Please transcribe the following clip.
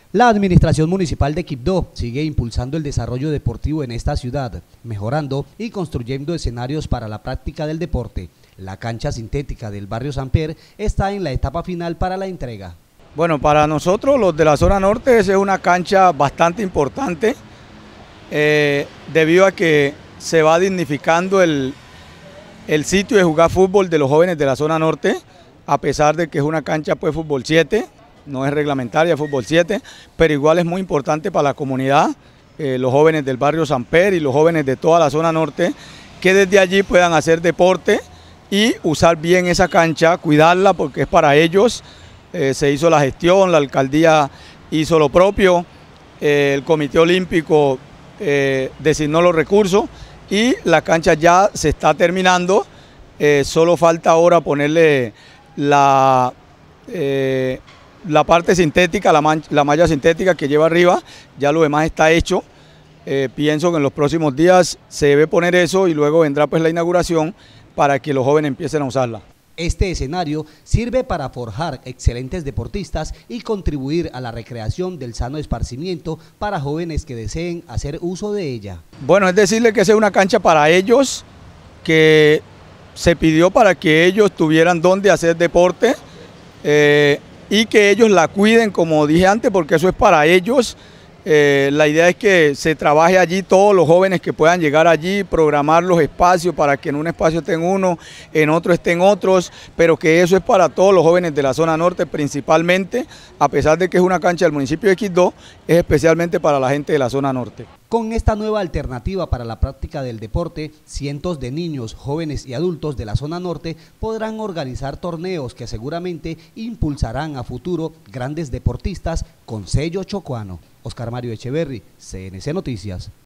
La Administración Municipal de Quibdó sigue impulsando el desarrollo deportivo en esta ciudad, mejorando y construyendo escenarios para la práctica del deporte. La cancha sintética del barrio Samper está en la etapa final para la entrega. Bueno, para nosotros los de la zona norte es una cancha bastante importante debido a que se va dignificando el sitio de jugar fútbol de los jóvenes de la zona norte, a pesar de que es una cancha pues fútbol 7, no es reglamentaria, fútbol 7, pero igual es muy importante para la comunidad, los jóvenes del barrio Samper y los jóvenes de toda la zona norte, que desde allí puedan hacer deporte y usar bien esa cancha, cuidarla porque es para ellos. Se hizo la gestión, la alcaldía hizo lo propio, el Comité Olímpico designó los recursos y la cancha ya se está terminando, solo falta ahora ponerle la parte sintética, la malla sintética que lleva arriba, ya lo demás está hecho. Pienso que en los próximos días se debe poner eso y luego vendrá pues la inauguración para que los jóvenes empiecen a usarla. Este escenario sirve para forjar excelentes deportistas y contribuir a la recreación del sano esparcimiento para jóvenes que deseen hacer uso de ella. Bueno, es decirle que esa es una cancha para ellos, que se pidió para que ellos tuvieran donde hacer deporte y que ellos la cuiden, como dije antes, porque eso es para ellos. La idea es que se trabaje allí todos los jóvenes que puedan llegar allí, programar los espacios para que en un espacio estén uno, en otro estén otros, pero que eso es para todos los jóvenes de la zona norte principalmente, a pesar de que es una cancha del municipio de Quibdó, es especialmente para la gente de la zona norte. Con esta nueva alternativa para la práctica del deporte, cientos de niños, jóvenes y adultos de la zona norte podrán organizar torneos que seguramente impulsarán a futuro grandes deportistas con sello chocuano. Oscar Mario Echeverry, CNC Noticias.